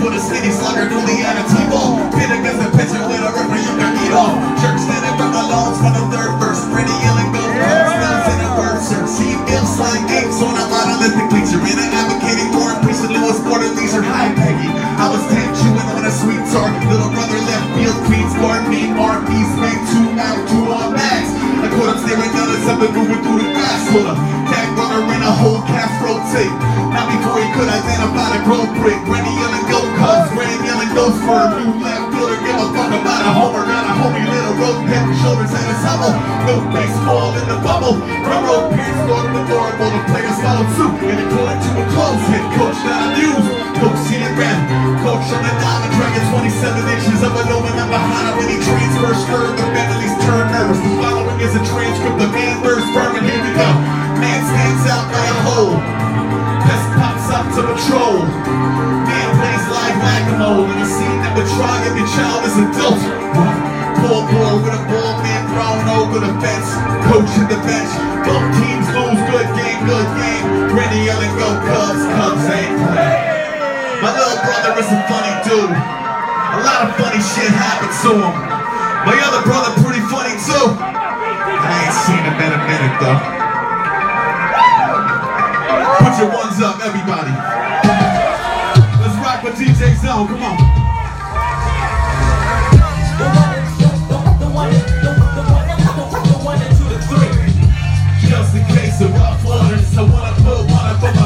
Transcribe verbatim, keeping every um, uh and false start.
put a city slugger through the N F T-ball. Pit against the pitcher with a river you can eat off. Church standing from the loans for the third verse. Pretty yelling go comes, smells in a word search. See ill slang apes on a monolithic bleacher. In an advocating war and preaching Lewis Sport and leisure. Hi Peggy, I was ten chewing on a sweet tart. Little brother left field, Queens Guard, me, R P's made two out, two on max. I caught him staring down at something moving through the grass. Hold up, tag runner in a whole cast rotate. Not before he could identify the growth brick. Randy yelling go Cubs, Randy yelling goes for a new left fielder. Give a fuck about a homer. Got a homie little road, head and shoulders and his humble. No baseball in the bubble. Railroad Pierce scored the door, while the players followed suit. And it pulled into a close hit. Coach not amused. Coach C and Red. Coach on the Diamond Dragon, twenty-seven inches of aluminum behind him when he transfers. Stir the Bentleys turn nervous. The following is a transcript of man versus Berman. Here we go. Man stands out by a hole. Pest pops up to patrol. Man plays live whack-a-mole in a scene that would try if your child is adult. Pull ball with a ball, man thrown over the fence. Coach at the bench. Both teams lose. Good game, good game. Randy yelling go Cubs, Cubs ain't play. My little brother is a funny dude. A lot of funny shit happens to him. My other brother pretty funny too. I ain't seen him in a minute though. Put your ones up, everybody. Let's rock with D J Zone, come on. The one, the one, the one, and two to three. Just in case of rough waters, I wanna put one up on my